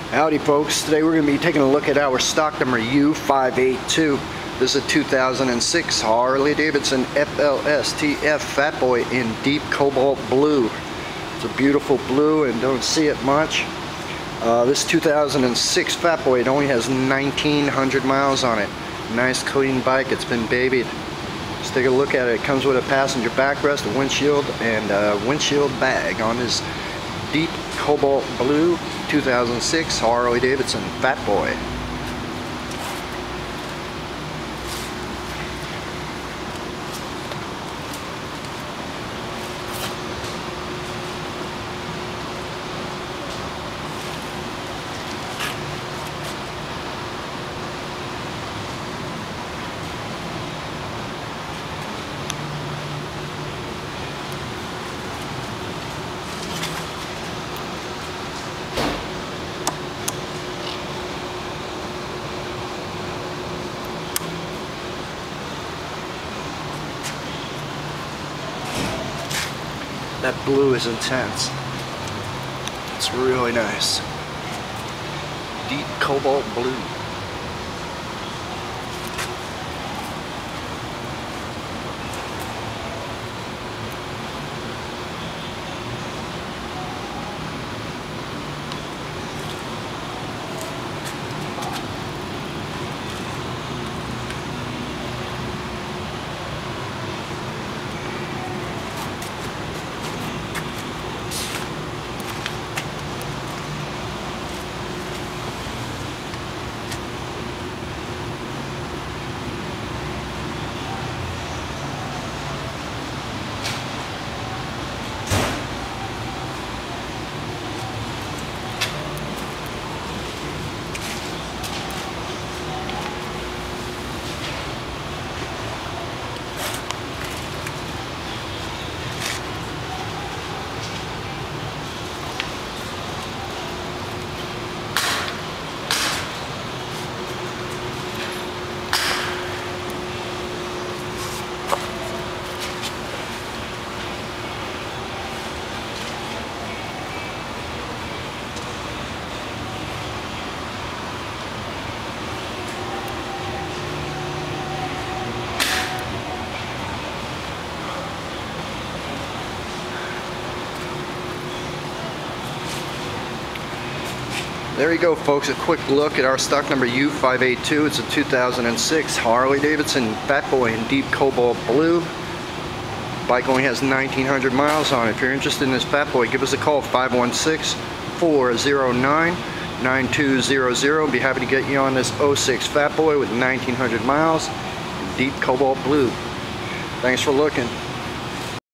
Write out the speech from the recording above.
Howdy folks, today we're going to be taking a look at our stock number U582. This is a 2006 Harley Davidson FLSTF Fat Boy in deep cobalt blue. It's a beautiful blue and don't see it much. This 2006 Fat Boy, it only has 1,900 miles on it. Nice clean bike, it's been babied. Let's take a look at it. It comes with a passenger backrest, a windshield, and a windshield bag on this deep cobalt blue 2006 Harley Davidson Fat Boy. That blue is intense. It's really nice. Deep cobalt blue. There you go folks, a quick look at our stock number U582. It's a 2006 Harley Davidson Fat Boy in deep cobalt blue. Bike only has 1,900 miles on it. If you're interested in this Fat Boy, give us a call, 516-409-9200. Be happy to get you on this 06 Fat Boy with 1,900 miles in deep cobalt blue. Thanks for looking.